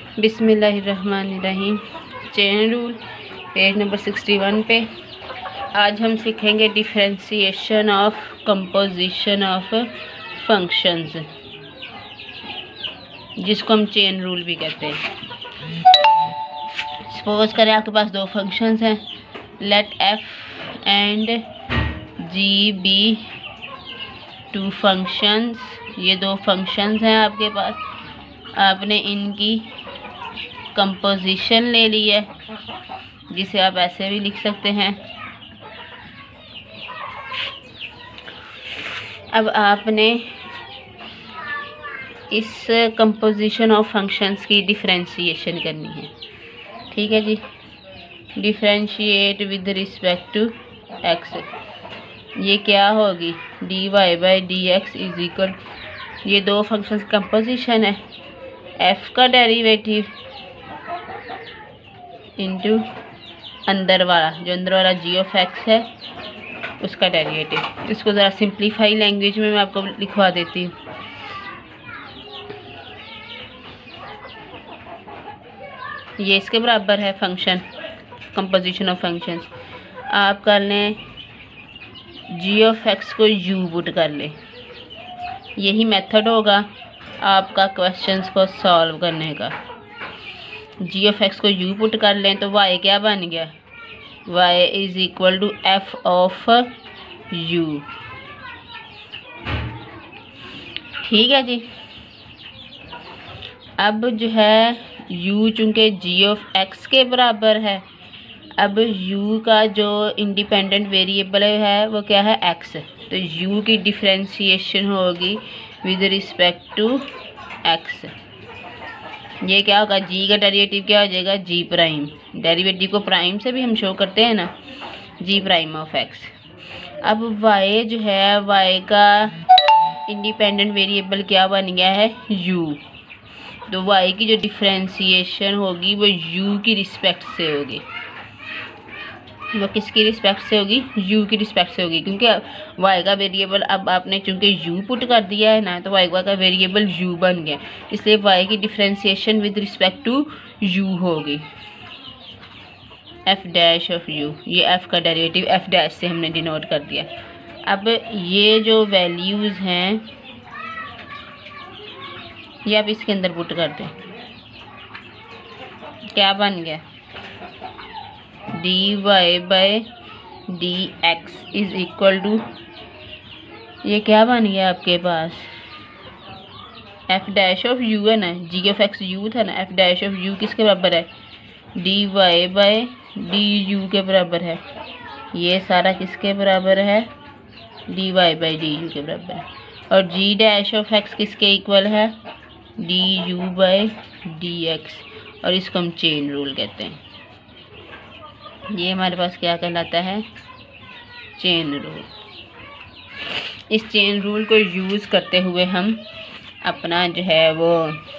बिस्मिल्लाहिर्रहमानिर्रहीम। Chain rule page number 61 पे आज हम सीखेंगे differentiation of composition of functions, जिसको हम चेन रूल भी कहते हैं। सपोज करें आपके पास दो फंक्शंस हैं, let f and g be two functions. ये दो फंक्शंस हैं आपके पास, आपने इनकी कंपोजिशन ले ली है, जिसे आप ऐसे भी लिख सकते हैं। अब आपने इस कंपोजिशन ऑफ फंक्शंस की डिफरेंशिएशन करनी है। ठीक है जी, differentiate with respect to x. ये क्या होगी, d y by d x is equal, ये दो फंक्शंस कंपोजिशन है, एफ का डेरिवेटिव इंटू अंदर वाला जी ऑफ एक्स है उसका डेरिवेटिव। इसको ज़रा सिंप्लीफाई लैंग्वेज में मैं आपको लिखवा देती हूँ। ये इसके बराबर है फंक्शन, कंपोजिशन ऑफ फंक्शंस। आप कर लें जी ऑफ एक्स को यू पुट कर लें, यही मेथड होगा आपका क्वेश्चंस को सॉल्व करने का। जी ऑफ एक्स को यू पुट कर लें तो वाई क्या बन गया, y is equal to f of u. ठीक है जी। अब जो है u चूँकि जी ऑफ एक्स के बराबर है, अब u का जो इंडिपेंडेंट वेरिएबल है वो क्या है, x। तो u की डिफरेंशिएशन होगी विद रिस्पेक्ट टू x। ये क्या होगा, g का डेरिवेटिव क्या हो जाएगा, g प्राइम। डेरिवेटिव को प्राइम से भी हम शो करते हैं ना, g प्राइम ऑफ x। अब y जो है, y का इंडिपेंडेंट वेरिएबल क्या बन गया है, u। तो y की जो डिफरेंशिएशन होगी वो u की रिस्पेक्ट से होगी। वो किसकी रिस्पेक्ट से होगी, u की रिस्पेक्ट से होगी, क्योंकि y का वेरिएबल अब आपने चूंकि u पुट कर दिया है ना, तो y का वेरिएबल u बन गया, इसलिए y की differentiation with respect to u होगी f डैश ऑफ u। ये f का डेरिवेटिव f डैश से हमने डिनोट कर दिया। अब ये जो वैल्यूज़ हैं ये आप इसके अंदर पुट कर दें, क्या बन गया, d y by d x is equal to, ये क्या बन गया आपके पास, एफ डैश ऑफ यू है ना, जी ऑफ एक्स यू था ना, एफ डैश ऑफ यू किसके बराबर है, d y by d u के बराबर है। ये सारा किसके बराबर है, d y by d u के बराबर है। और जी डैश ऑफ एक्स किसके इक्वल है, d u by d x. और इसको हम चेन रूल कहते हैं। ये हमारे पास क्या कहलाता है, चेन रूल। इस चेन रूल को यूज़ करते हुए हम अपना जो है वो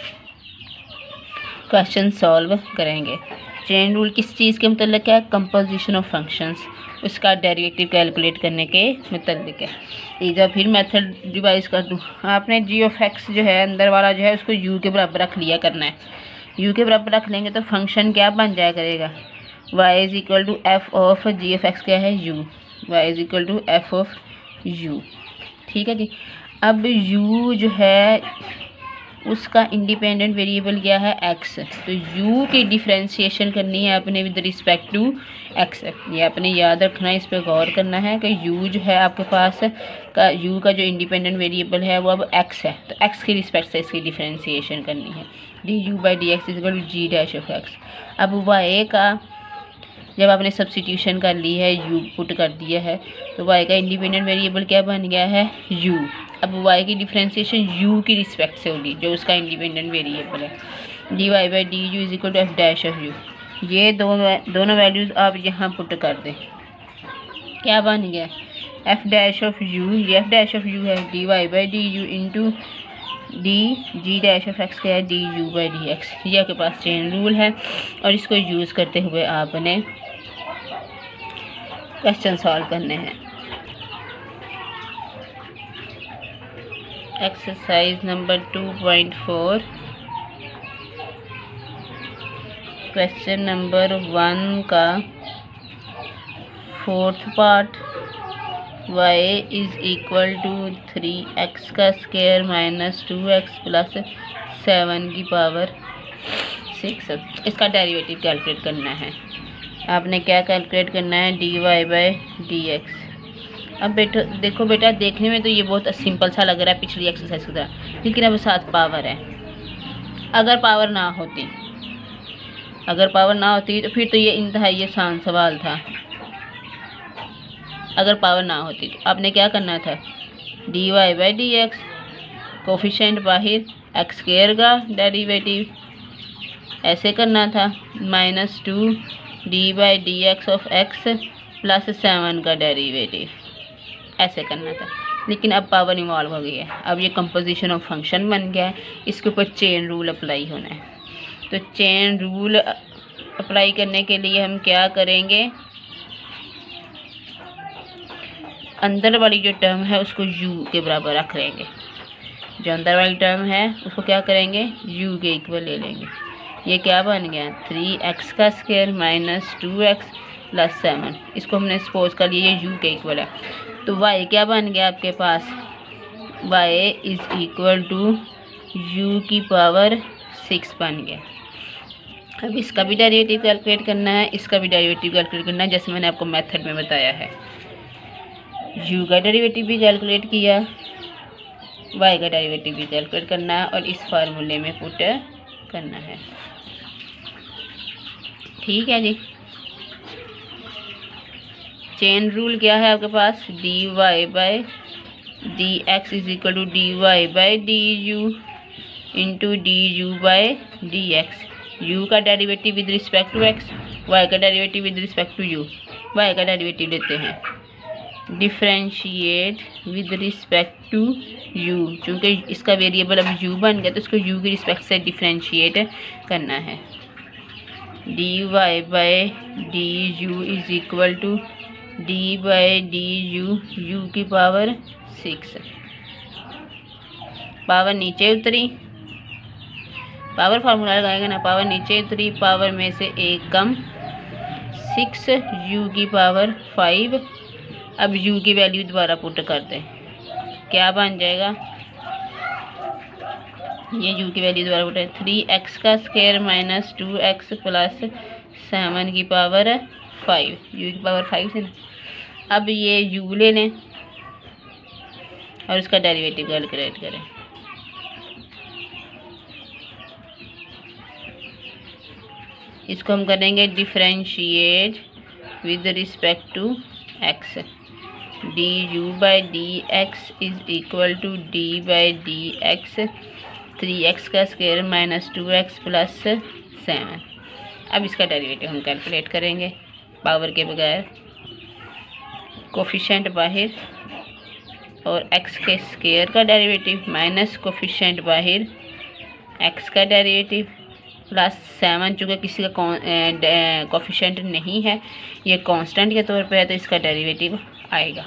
क्वेश्चन सॉल्व करेंगे। चेन रूल किस चीज़ के मतलब है, कंपोजिशन ऑफ फंक्शंस, उसका डेरिवेटिव कैलकुलेट करने के मतलब है। एक बार फिर मेथड रिवाइज कर दूँ, आपने जी ऑफ एक्स जो है अंदर वाला जो है उसको यू के बराबर रख लिया करना है। यू के बराबर रख लेंगे तो फंक्शन क्या बन जाया करेगा, y is equal to f of g of x क्या है, u। y is equal to f of u। ठीक है जी। अब u जो है उसका इंडिपेंडेंट वेरिएबल क्या है, x। तो u की डिफरेंशिएशन करनी है अपने विद रिस्पेक्ट टू x। ये आपने याद रखना है, इस पर गौर करना है कि u जो है आपके पास का u का जो इंडिपेंडेंट वेरिएबल है वो अब x है, तो x की रिस्पेक्ट से इसकी डिफरेंशिएशन करनी है, d u by d x is equal to g dash of x. अब y का जब आपने सब्स्टिट्यूशन कर ली है, u पुट कर दिया है, तो y का इंडिपेंडेंट वेरिएबल क्या बन गया है, u। अब y की डिफरेंशिएशन u की रिस्पेक्ट से होगी, जो उसका इंडिपेंडेंट वेरिएबल है, d y by d u is equal to f dash of u. ये दोनों वैल्यूज़ आप यहाँ पुट कर दें, क्या बन गया, एफ डैश ऑफ यू। ये एफ डैश ऑफ यू है, d y by d u into d g dash of x क्या है, d u by d x. ये आपके पास चेन रूल है और इसको यूज़ करते हुए आपने क्वेश्चन सॉल्व करने हैं। एक्सरसाइज नंबर 2.4 क्वेश्चन नंबर 1 का 4th part, y is equal to 3x का स्क्वायर माइनस 2x प्लस 7 की पावर 6। इसका डेरिवेटिव कैलकुलेट करना है। आपने क्या कैलकुलेट करना है, dy/dx। अब देखो बेटा, देखने में तो ये बहुत सिंपल सा लग रहा है पिछली एक्सरसाइज की तरह, लेकिन अब साथ पावर है। अगर पावर ना होती तो फिर तो ये इंतहाई आसान सवाल था। अगर पावर ना होती तो आपने क्या करना था, dy/dx, कोफिशिएंट बाहर, x स्क्वायर का डेरिवेटिव ऐसे करना था, -2 d/dx ऑफ x प्लस 7 का डेरिवेटिव ऐसे करना था। लेकिन अब पावर इन्वॉल्व हो गई है, अब ये कंपोजिशन ऑफ फंक्शन बन गया है, इसके ऊपर चेन रूल अप्लाई होना है। तो चेन रूल अप्लाई करने के लिए हम क्या करेंगे, अंदर वाली जो टर्म है उसको u के बराबर रख लेंगे। जो अंदर वाली टर्म है उसको क्या करेंगे, u के इक्वल ले लेंगे। ये क्या बन गया, 3x का स्क्वायर माइनस 2x प्लस 7। इसको हमने सपोज कर लिया ये u के इक्वल है। तो y क्या बन गया आपके पास, y is equal to u की पावर 6 बन गया। अब इसका भी डेरिवेटिव कैलकुलेट करना है, इसका भी डेरिवेटिव कैलकुलेट करना है, जैसे मैंने आपको मेथड में बताया है। u का डेरिवेटिव भी कैलकुलेट किया, y का डेरिवेटिव भी कैलकुलेट करना है और इस फार्मूले में पुट करना है। ठीक है जी। चेन रूल क्या है आपके पास, dy/dx is equal to dy/du into du/dx। u का derivative with respect to x, y का derivative with respect to u। y का डेरिवेटिव लेते हैं, differentiate with respect to u, चूँकि इसका वेरिएबल अब u बन गया तो इसको u की रिस्पेक्ट से डिफ्रेंशिएट करना है। dy/du is equal to d/du u की पावर 6। पावर नीचे उतरी, पावर फार्मूला लगाएगा ना, पावर नीचे उतरी, पावर में से एक कम, 6 u की पावर 5। अब u की वैल्यू दोबारा पुट कर दें, क्या बन जाएगा, ये u की वैल्यू दोबारा पुट है, 3x का स्क्वायर माइनस 2x प्लस 7 की पावर 5, u की पावर 5 से ना। अब ये u ले लें और इसका डेरिवेटिव कैलकुलेट करें। इसको हम करेंगे differentiate with respect to x। du/dx is equal to d/dx 3x का स्क्वायर माइनस 2x प्लस 7। अब इसका डेरिवेटिव हम कैलकुलेट करेंगे पावर के बगैर, कोफिशिएंट बाहर और x के स्क्वायर का डेरिवेटिव माइनस कोफिशिएंट बाहर x का डेरिवेटिव प्लस 7। चूँकि किसी का कोफिशिएंट नहीं है, ये कांस्टेंट के तौर पे है, तो इसका डेरिवेटिव आएगा।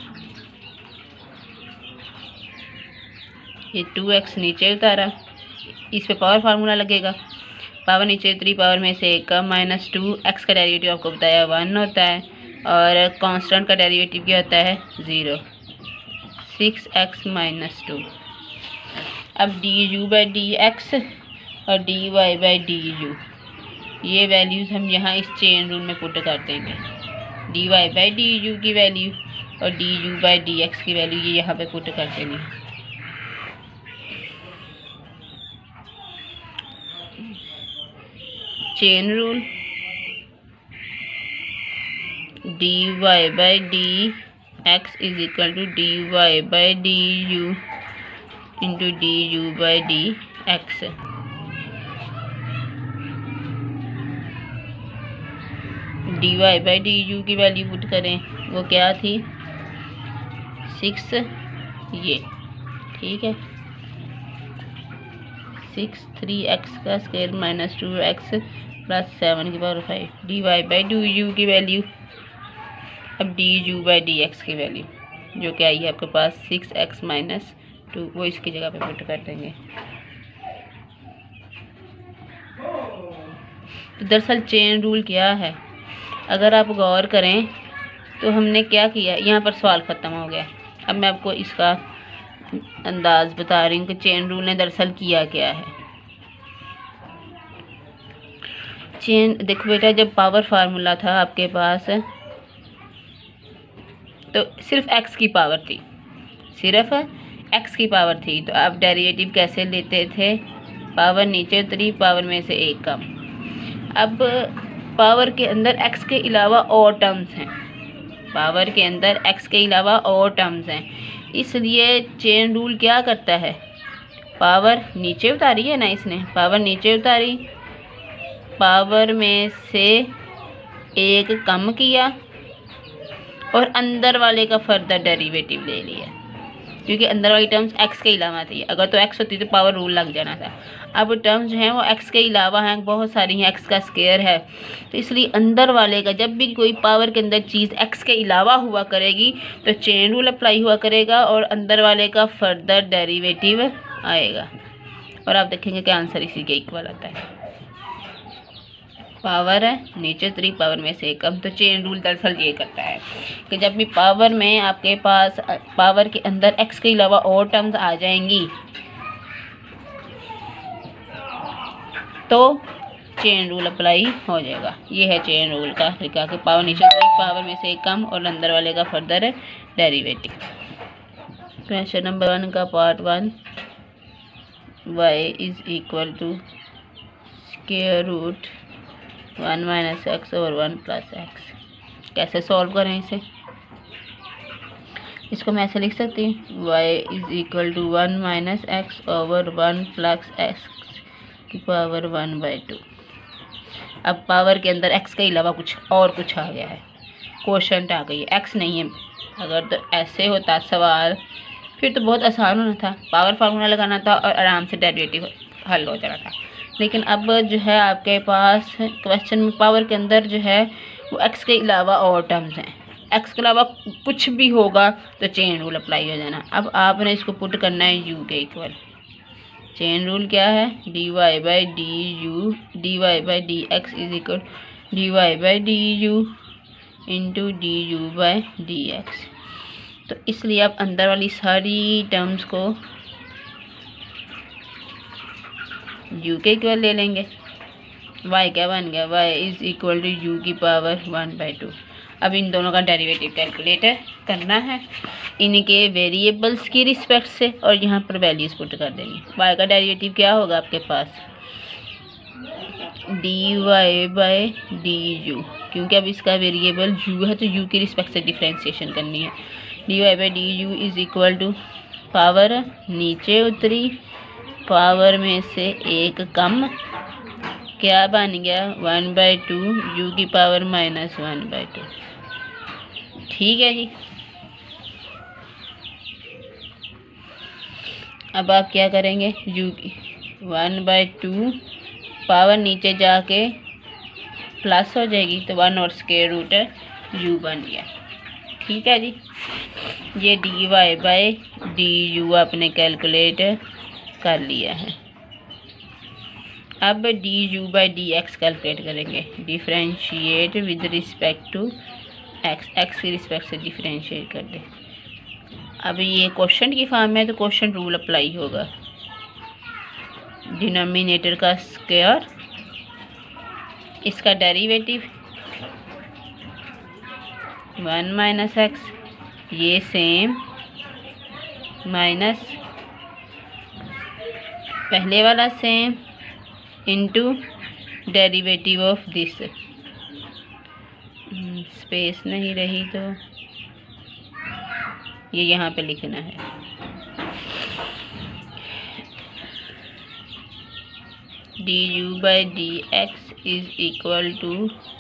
ये 2x नीचे उतारा, इस पे पावर फार्मूला लगेगा, पावर नीचे उतरी, पावर में से एक कम, माइनस 2, x का डेरिवेटिव आपको बताया 1 होता है और कांस्टेंट का डेरिवेटिव क्या होता है 0, 6x माइनस 2। अब du/dx और dy/du ये वैल्यूज़ हम यहाँ इस चेन रूल में पुट कर देंगे। dy/du की वैल्यू और du/dx की वैल्यू ये यहाँ पे पुट कर देनी है। Chain rule, dy/dx is equal to dy/du into du/dx। dy/du की वैल्यू पुट करें, वो क्या थी 6, ये ठीक है, 6 3x का स्क्वायर माइनस 2x प्लस 7 की पावर 5। dy/du की वैल्यू, अब du/dx की वैल्यू जो कि आई है आपके पास 6x माइनस 2, वो इसकी जगह पे पुट कर देंगे। तो दरअसल चेन रूल क्या है, अगर आप गौर करें तो हमने क्या किया, यहाँ पर सवाल ख़त्म हो गया। अब मैं आपको इसका अंदाज़ बता रही हूँ कि चेन रूल ने दरअसल किया क्या है। चेन देखो बेटा, जब पावर फार्मूला था आपके पास तो सिर्फ एक्स की पावर थी, सिर्फ एक्स की पावर थी, तो आप डेरिवेटिव कैसे लेते थे, पावर नीचे उतरी, पावर में से एक कम। अब पावर के अंदर एक्स के अलावा और टर्म्स हैं, पावर के अंदर एक्स के अलावा और टर्म्स हैं, इसलिए चेन रूल क्या करता है, पावर नीचे उतारी है ना इसने, पावर नीचे उतारी, पावर में से एक कम किया और अंदर वाले का फर्दर डेरिवेटिव ले लिया, क्योंकि अंदर वाली टर्म्स एक्स के अलावा थी। अगर तो एक्स होती तो पावर रूल लग जाना था। अब टर्म्स जो हैं वो एक्स के अलावा हैं, बहुत सारी हैं, एक्स का स्क्वायर है, तो इसलिए अंदर वाले का जब भी कोई पावर के अंदर चीज़ एक्स के अलावा हुआ करेगी तो चेन रूल अप्लाई हुआ करेगा और अंदर वाले का फर्दर डेरिवेटिव आएगा, और आप देखेंगे कि आंसर इसी के इक्वल आता है। पावर है नीचे उतरी, पावर में से कम, तो चेन रूल दरअसल ये करता है कि जब भी पावर में आपके पास पावर के अंदर एक्स के अलावा और टर्म्स आ जाएंगी तो चेन रूल अप्लाई हो जाएगा। ये है चेन रूल का तरीका कि पावर नीचे उतरी, पावर में से कम और अंदर वाले का फर्दर डेरिवेटिव। क्वेश्चन नंबर 1 का part 1, y is equal to square root 1 minus x over 1 plus x. कैसे सॉल्व करें इसे, इसको मैं ऐसे लिख सकती हूँ, y is equal to 1 minus x over 1 plus x की पावर 1/2। अब पावर के अंदर x के अलावा कुछ आ गया है, कोशंट आ गई है, x नहीं है। अगर तो ऐसे होता सवाल फिर तो बहुत आसान होना था, पावर फार्मूला लगाना था और आराम से डेरिवेटिव हल हो जाना था। लेकिन अब जो है आपके पास क्वेश्चन में पावर के अंदर जो है वो x के अलावा और टर्म्स हैं, x के अलावा कुछ भी होगा तो चेन रूल अप्लाई हो जाना। अब आपने इसको पुट करना है u के इक्वल। चेन रूल क्या है, dy by d x is equal dy by d u into d u by d x. तो इसलिए आप अंदर वाली सारी टर्म्स को u के इक्वल ले लेंगे। y क्या बन गया, y is equal to u की पावर 1/2। अब इन दोनों का डेरिवेटिव कैलकुलेट करना है इनके वेरिएबल्स की रिस्पेक्ट से, और यहाँ पर वैल्यूज पुट कर देंगे। y का डेरिवेटिव क्या होगा आपके पास, dy बाई डी यू, क्योंकि अब इसका वेरिएबल u है तो u की रिस्पेक्ट से डिफ्रेंशिएशन करनी है। dy by d u is equal to power नीचे उतरी, पावर में से एक कम, क्या बन गया 1/2 u की पावर -1/2। ठीक है जी। अब आप क्या करेंगे, u की 1/2 पावर नीचे जाके प्लस हो जाएगी तो 1 और स्क्वायर रूट u बन गया। ठीक है जी, ये dy बाई डी यू आपने कैलकुलेट कर लिया है। अब d u by d x calculate करेंगे, differentiate with respect to x, x की रिस्पेक्ट से डिफ्रेंशिएट कर दे। अब ये क्वेश्चन की फॉर्म में तो क्वेश्चन रूल अप्लाई होगा, डिनोमिनेटर का स्क्वायर, इसका डेरिवेटिव 1 माइनस एक्स, ये सेम माइनस पहले वाला same into derivative of this, space नहीं रही तो ये यहाँ पे लिखना है। D u by d x is equal to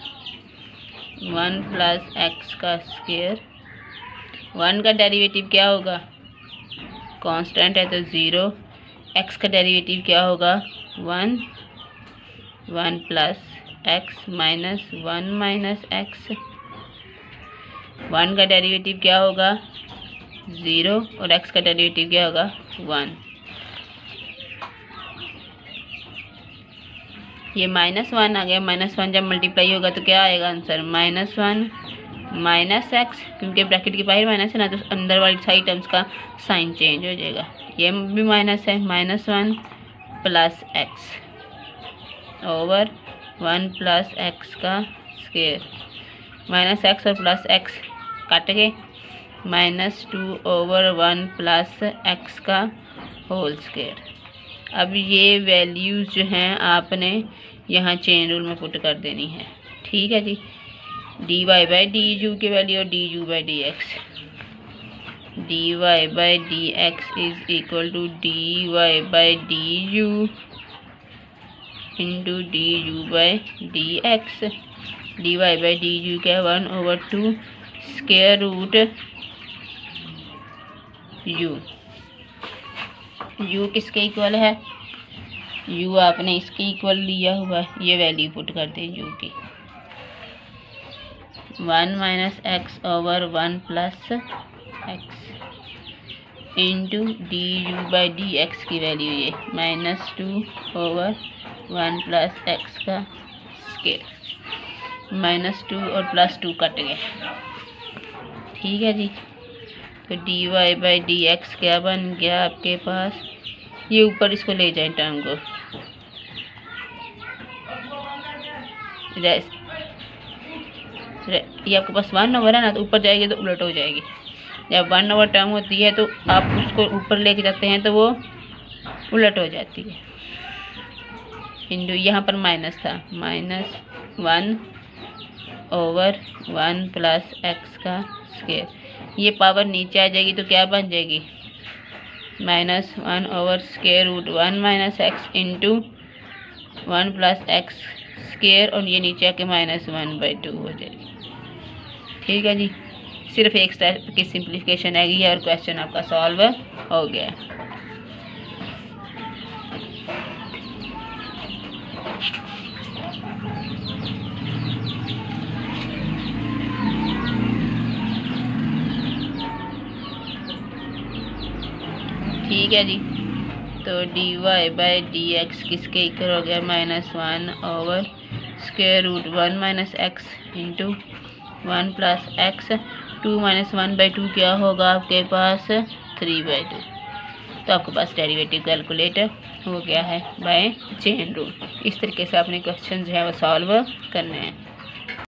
1 plus x का स्क्वायर। 1 का डेरिवेटिव क्या होगा, कांस्टेंट है तो 0, एक्स का डेरिवेटिव क्या होगा 1, 1 plus x minus 1 minus x. 1 का डेरिवेटिव क्या होगा 0 और x का डेरिवेटिव क्या होगा 1। ये -1 आ गया। -1 जब मल्टीप्लाई होगा तो क्या आएगा आंसर, -1 -x, क्योंकि ब्रैकेट के बाहर माइनस है ना, तो अंदर वाली सारी टर्म्स का साइन चेंज हो जाएगा। ये भी माइनस है, -1 + x ओवर 1 + x का स्क्वायर, -x और +x काट के -2 ओवर 1 + x का होल स्क्वायर। अब ये वैल्यूज़ जो हैं आपने यहाँ चेन रूल में पुट कर देनी है, ठीक है जी। dy/du की वैल्यू और du/dx, dy/dx is equal to dy/du into du/dx। dy/du क्या है, 1/2 स्क्वायर रूट u किसके इक्वल है, u आपने इसके इक्वल लिया हुआ है, ये वैल्यू पुट कर दें u की, 1 - x over 1 + x into du/dx की वैल्यू ये -2 ओवर 1 + x का स्क्वायर, -2 और +2 कट गए, ठीक है जी। तो dy/dx क्या बन गया आपके पास, ये ऊपर इसको ले जाए टर्म को, ये आपके पास 1 है ना, तो ऊपर जाएगी तो उलट हो जाएगी। जब 1 टर्म होती है तो आप उसको ऊपर लेके जाते हैं तो वो उलट हो जाती है। इंटू यहाँ पर माइनस था, -1 ओवर 1 + x का स्क्वायर, ये पावर नीचे आ जाएगी तो क्या बन जाएगी, -1 over square root 1 - x into 1 + x square, और ये नीचे आके -1/2 हो जाएगी, ठीक है जी। सिर्फ एक स्टेप की सिंप्लीफिकेशन आएगी और क्वेश्चन आपका सॉल्व हो गया। ठीक है जी। तो dy/dx किसके इक्वल हो गया, -1 over square root 1 - x into 1 + x, 2 - 1/2 क्या होगा आपके पास, 3/2। तो आपके पास डेरिवेटिव कैलकुलेटर हो गया है बाय चेन रूल। इस तरीके से अपने क्वेश्चन जो है वो सॉल्व करने हैं।